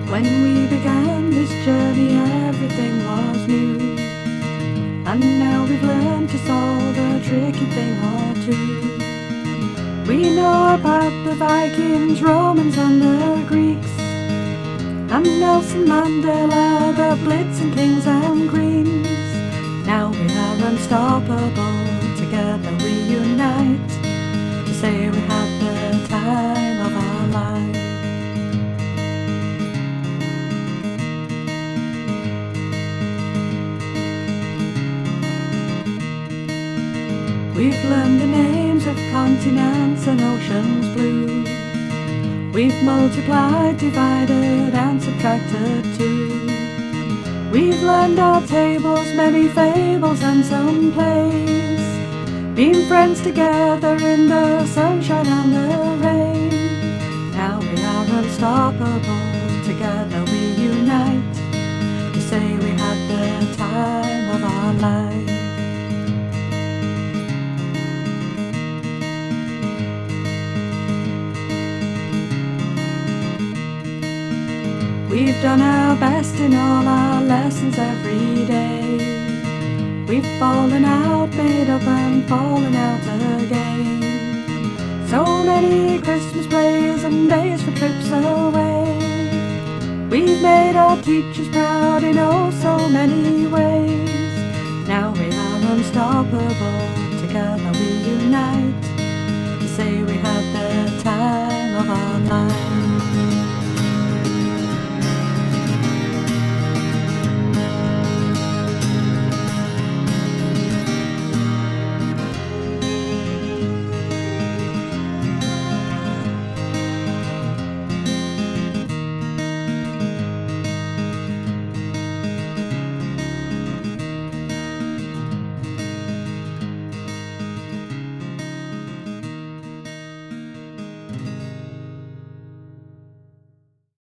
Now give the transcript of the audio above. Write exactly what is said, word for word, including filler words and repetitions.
When we began this journey, everything was new, and now we've learned to solve a tricky thing or two. We know about the Vikings, Romans and the Greeks, and Nelson Mandela, the Blitz and Kings and Queens. Now we are unstoppable, together we unite, to say we had the time of our lives. We've learned the names of continents and oceans blue. We've multiplied, divided and subtracted too. We've learned our tables, many fables and some plays, been friends together in the sunshine and the rain. Now we are unstoppable, together we unite, to say we had the time of our life. We've done our best in all our lessons every day. We've fallen out, made up and fallen out again. So many Christmas plays and days for trips away. We've made our teachers proud in oh so many ways. Now we are unstoppable, together we unite, to say we had the time of our lives.